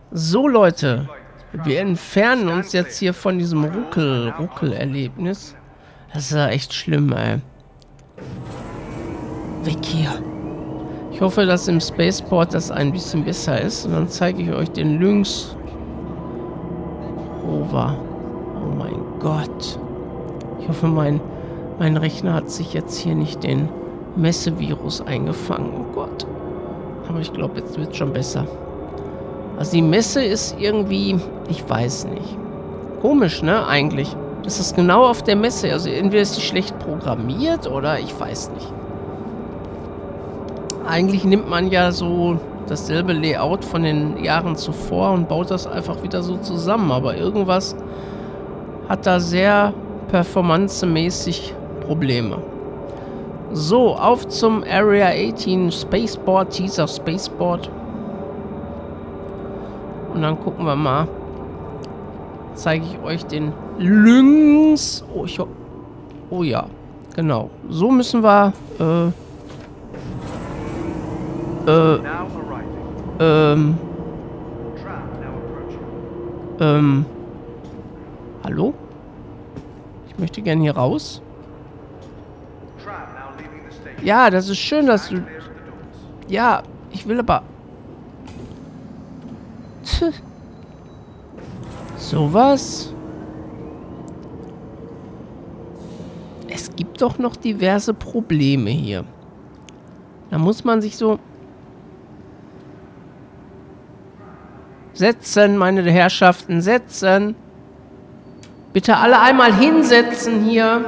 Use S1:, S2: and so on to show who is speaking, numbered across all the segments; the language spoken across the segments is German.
S1: So, Leute. Wir entfernen uns jetzt hier von diesem Ruckel-Erlebnis. Das ist ja echt schlimm, ey. Weg hier. Ich hoffe, dass im Spaceport das ein bisschen besser ist. Und dann zeige ich euch den Lynx Rover. Oh mein Gott. Ich hoffe, mein Rechner hat sich jetzt hier nicht den Messevirus eingefangen. Oh Gott. Aber ich glaube, jetzt wird es schon besser. Also die Messe ist irgendwie, ich weiß nicht. Komisch, ne, eigentlich. Das ist genau auf der Messe. Also entweder ist die schlecht programmiert oder ich weiß nicht. Eigentlich nimmt man ja so dasselbe Layout von den Jahren zuvor und baut das einfach wieder so zusammen. Aber irgendwas hat da sehr performancemäßig Probleme. So, auf zum Area 18 Spaceport, Teaser Spaceport. Und dann gucken wir mal. Zeige ich euch den Lynx. Oh ja, genau. So müssen wir. Hallo? Ich möchte gerne hier raus. Ja, das ist schön, dass du. Ja, ich will aber. Sowas? Es gibt doch noch diverse Probleme hier. Da muss man sich so... Setzen, meine Herrschaften, setzen. Bitte alle einmal hinsetzen hier.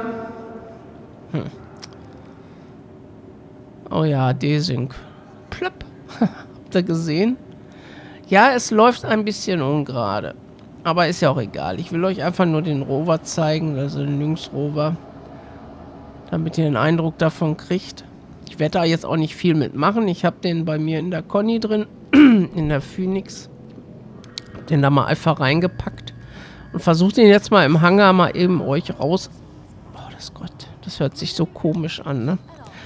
S1: Oh ja, Desync. Plöpp. Habt ihr gesehen? Ja, es läuft ein bisschen ungerade. Aber ist ja auch egal. Ich will euch einfach nur den Rover zeigen, also den Lynx Rover. Damit ihr den Eindruck davon kriegt. Ich werde da jetzt auch nicht viel mitmachen. Ich habe den bei mir in der Conny drin. In der Phoenix. Hab den da mal einfach reingepackt. Und versuche den jetzt mal im Hangar mal eben euch raus... Oh, das Gott. Das hört sich so komisch an, ne?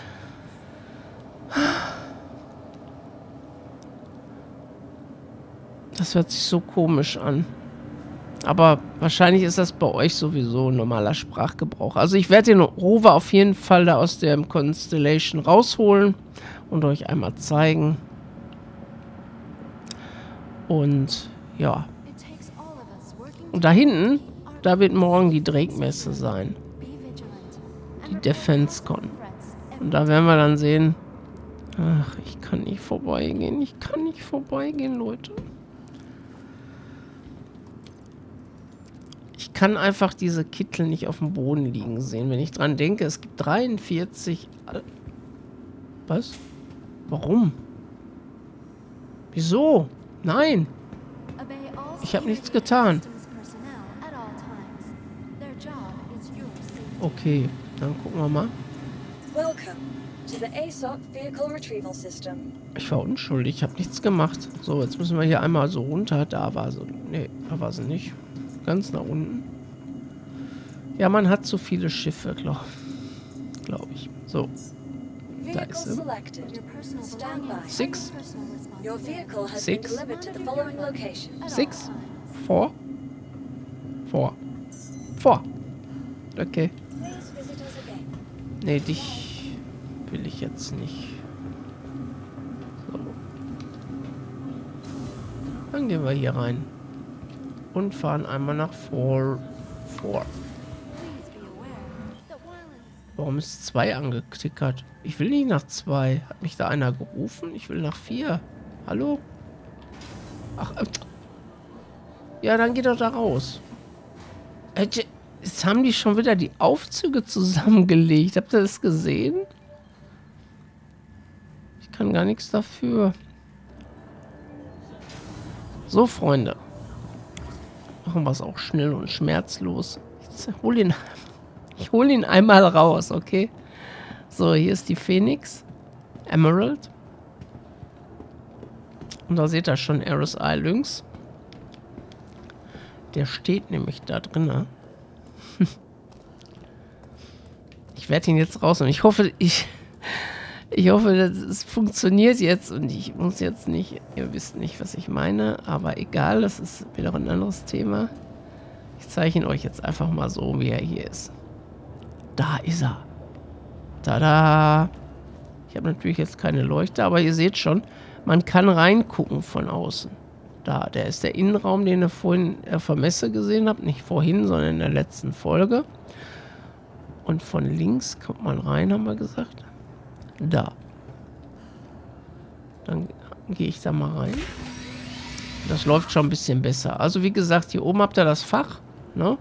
S1: Das hört sich so komisch an. Aber wahrscheinlich ist das bei euch sowieso ein normaler Sprachgebrauch. Also ich werde den Rover auf jeden Fall da aus der Constellation rausholen und euch einmal zeigen. Und ja. Und da hinten, da wird morgen die Drake-Messe sein. Die DefenseCon. Und da werden wir dann sehen... Ach, ich kann nicht vorbeigehen. Ich kann nicht vorbeigehen, Leute. Ich kann einfach diese Kittel nicht auf dem Boden liegen sehen. Wenn ich dran denke, es gibt 43... Was? Warum? Wieso? Nein. Ich habe nichts getan. Okay, dann gucken wir mal. Ich war unschuldig, ich habe nichts gemacht. So, jetzt müssen wir hier einmal so runter. Da war sie. Nee, da war sie nicht. Ganz nach unten. Ja, man hat so viele Schiffe, glaube ich. So. Da ist sie. 6. 6. 6. 4. 4. 4. Okay. Nee, dich will ich jetzt nicht. So. Dann gehen wir hier rein. Und fahren einmal nach 4. Warum ist 2 angetickert? Ich will nicht nach 2. Hat mich da einer gerufen? Ich will nach 4. Hallo? Ach, ja, dann geht doch da raus. Jetzt haben die schon wieder die Aufzüge zusammengelegt. Habt ihr das gesehen? Ich kann gar nichts dafür. So, Freunde. Machen wir es auch schnell und schmerzlos. Ich hol ihn einmal raus, okay? So, hier ist die Phoenix. Emerald. Und da seht ihr schon RSI Lynx. Der steht nämlich da drin. Ich werde ihn jetzt raus und ich hoffe, ich Ich hoffe, es funktioniert jetzt und ich muss jetzt nicht, ihr wisst nicht, was ich meine, aber egal, das ist wieder ein anderes Thema. Ich zeige ihn euch jetzt einfach mal so, wie er hier ist. Da ist er. Tada! Ich habe natürlich jetzt keine Leuchte, aber ihr seht schon, man kann reingucken von außen. Da, der ist der Innenraum, den ihr vorhin auf der Messe gesehen habt. Nicht vorhin, sondern in der letzten Folge. Und von links kommt man rein, haben wir gesagt. Da. Dann gehe ich da mal rein. Das läuft schon ein bisschen besser. Also wie gesagt, hier oben habt ihr das Fach. Ne?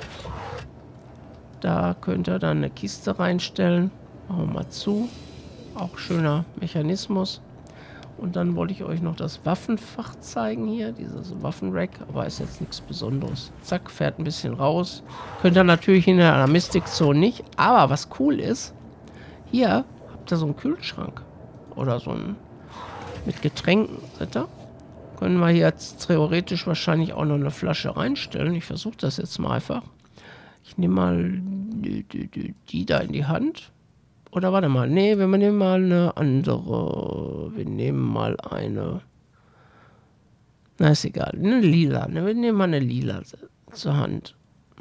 S1: Da könnt ihr dann eine Kiste reinstellen. Machen wir mal zu. Auch schöner Mechanismus. Und dann wollte ich euch noch das Waffenfach zeigen hier. Dieses Waffenrack. Aber ist jetzt nichts Besonderes. Zack, fährt ein bisschen raus. Könnt ihr natürlich in der Mystic Zone nicht. Aber was cool ist, hier habt ihr so einen Kühlschrank. Oder so ein mit Getränken. Seht ihr? Können wir hier jetzt theoretisch wahrscheinlich auch noch eine Flasche reinstellen. Ich versuche das jetzt mal einfach. Ich nehme mal die da in die Hand. Oder warte mal, nee, wir nehmen mal eine andere. Wir nehmen mal eine. Na, ist egal. Eine lila. Ne? Wir nehmen mal eine lila zur Hand.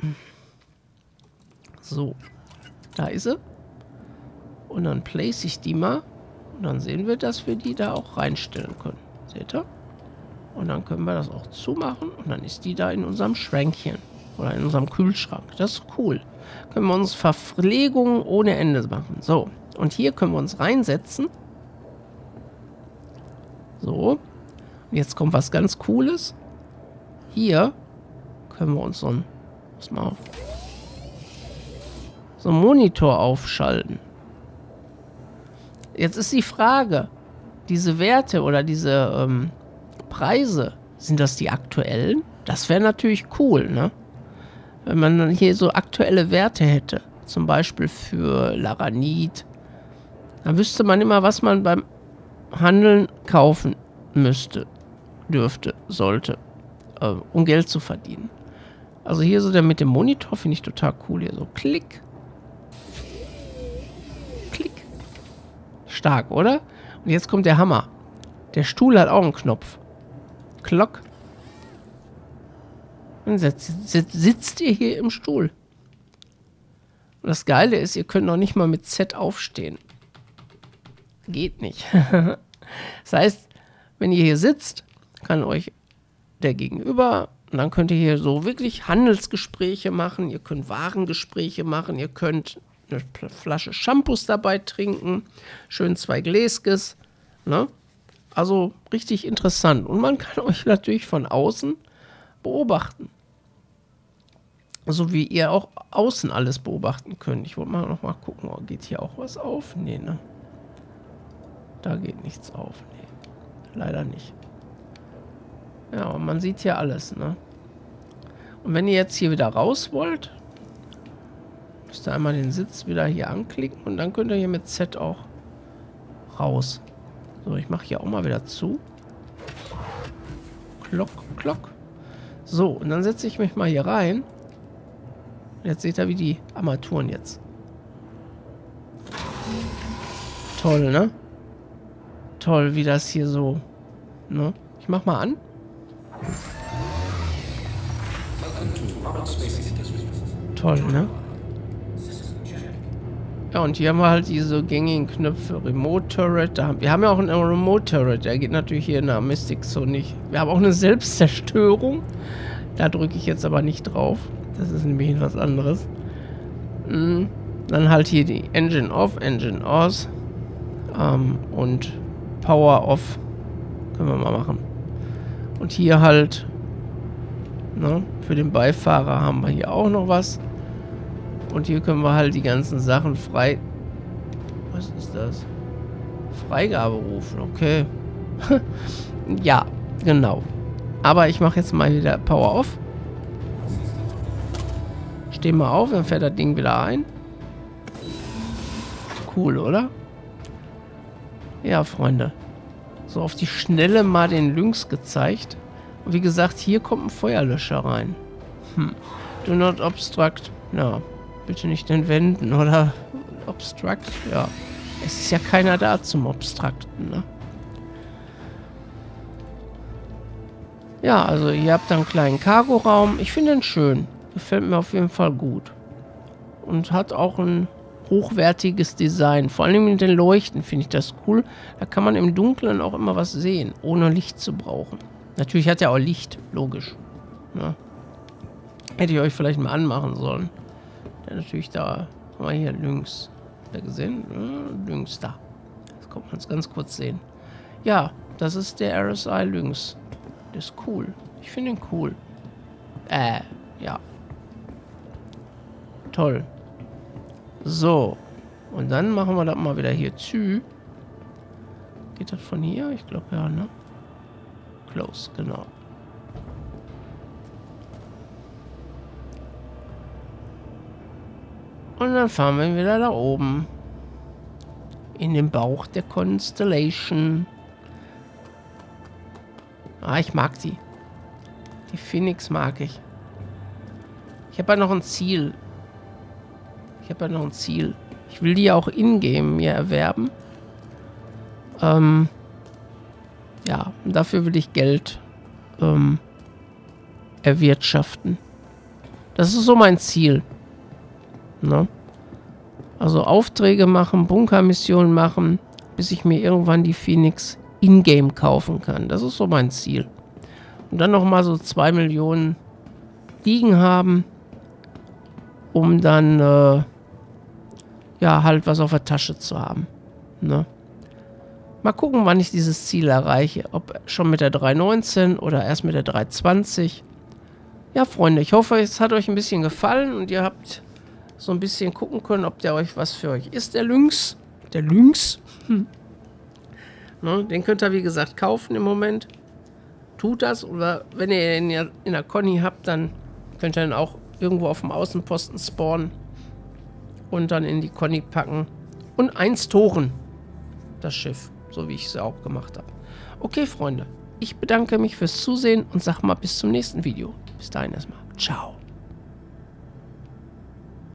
S1: So. Da ist sie. Und dann place ich die mal. Und dann sehen wir, dass wir die da auch reinstellen können. Seht ihr? Und dann können wir das auch zumachen. Und dann ist die da in unserem Schränkchen. Oder in unserem Kühlschrank. Das ist cool. Können wir uns Verpflegung ohne Ende machen. So. Und hier können wir uns reinsetzen. So. Und jetzt kommt was ganz Cooles. Hier können wir uns so ein, so einen Monitor aufschalten. Jetzt ist die Frage, diese Werte oder diese Preise, sind das die aktuellen? Das wäre natürlich cool, ne? Wenn man dann hier so aktuelle Werte hätte. Zum Beispiel für Laranit. Dann wüsste man immer, was man beim Handeln kaufen dürfte, sollte. Um Geld zu verdienen. Also hier so der mit dem Monitor finde ich total cool. Hier so klick. Klick. Stark, oder? Und jetzt kommt der Hammer. Der Stuhl hat auch einen Knopf. Klock. Dann sitzt ihr hier im Stuhl. Und das Geile ist, ihr könnt noch nicht mal mit Z aufstehen. Geht nicht. Das heißt, wenn ihr hier sitzt, kann euch der Gegenüber, und dann könnt ihr hier so wirklich Handelsgespräche machen, ihr könnt Warengespräche machen, ihr könnt eine Flasche Shampoos dabei trinken, schön 2 Gläskes, ne? Also richtig interessant. Und man kann euch natürlich von außen beobachten. So wie ihr auch außen alles beobachten könnt. Ich wollte mal noch mal gucken, oh, geht hier auch was auf? Nee, ne? Da geht nichts auf. Nee, leider nicht. Ja, aber man sieht hier alles, ne? Und wenn ihr jetzt hier wieder raus wollt, müsst ihr einmal den Sitz wieder hier anklicken und dann könnt ihr hier mit Z auch raus. So, ich mache hier auch mal wieder zu. Klock, klock. So, und dann setze ich mich mal hier rein. Jetzt seht ihr, wie die Armaturen jetzt. Toll, ne? Toll, wie das hier so, ne? Ich mach mal an. Toll, ne? Ja, und hier haben wir halt diese gängigen Knöpfe. Remote Turret. Wir haben ja auch einen Remote Turret. Der geht natürlich hier in der Mystic so nicht. Wir haben auch eine Selbstzerstörung. Da drücke ich jetzt aber nicht drauf. Das ist nämlich etwas anderes. Dann halt hier die Engine Off, Engine Aus. Und Power Off. Können wir mal machen. Und hier halt, ne, für den Beifahrer haben wir hier auch noch was. Und hier können wir halt die ganzen Sachen frei... Was ist das? Freigabe rufen, okay. Ja, genau. Aber ich mache jetzt mal wieder Power Off. Stehen wir auf, dann fährt das Ding wieder ein. Cool, oder? Ja, Freunde. So auf die Schnelle mal den Lynx gezeigt. Und wie gesagt, hier kommt ein Feuerlöscher rein. Do not obstruct. Ja, bitte nicht entwenden oder obstruct. Ja. Es ist ja keiner da zum Abstrakten, ne? Ja, also ihr habt einen kleinen Cargoraum. Ich finde ihn schön. Gefällt mir auf jeden Fall gut. Und hat auch ein hochwertiges Design. Vor allem mit den Leuchten finde ich das cool. Da kann man im Dunkeln auch immer was sehen, ohne Licht zu brauchen. Natürlich hat er auch Licht, logisch. Ne? Hätte ich euch vielleicht mal anmachen sollen. Der natürlich da, mal hier links. Habt ihr gesehen? Links da. Das kommt man ganz kurz sehen. Ja, das ist der RSI Lynx. Der ist cool. Ich finde ihn cool. Ja. Toll. So. Und dann machen wir das mal wieder hier zu. Geht das von hier? Ich glaube ja, ne? Close, genau. Und dann fahren wir wieder da oben. In den Bauch der Constellation. Ah, ich mag die. Die Phoenix mag ich. Ich habe ja noch ein Ziel. Ich will die auch in-game mir erwerben. Ja, und dafür will ich Geld erwirtschaften. Das ist so mein Ziel. Ne? Also Aufträge machen, Bunkermissionen machen, bis ich mir irgendwann die Phoenix in-game kaufen kann. Das ist so mein Ziel. Und dann nochmal so 2 Millionen liegen haben, um dann ja, halt was auf der Tasche zu haben. Ne? Mal gucken, wann ich dieses Ziel erreiche. Ob schon mit der 319 oder erst mit der 320. Ja, Freunde, ich hoffe, es hat euch ein bisschen gefallen und ihr habt so ein bisschen gucken können, ob der euch was für euch ist, der Lynx. Der Lynx. Ne, den könnt ihr, wie gesagt, kaufen im Moment. Tut das. Oder wenn ihr ihn in der Conny habt, dann könnt ihr ihn auch irgendwo auf dem Außenposten spawnen. Und dann in die Conny packen. Und einstoren. Das Schiff. So wie ich es auch gemacht habe. Okay, Freunde. Ich bedanke mich fürs Zusehen und sage mal bis zum nächsten Video. Bis dahin erstmal. Ciao.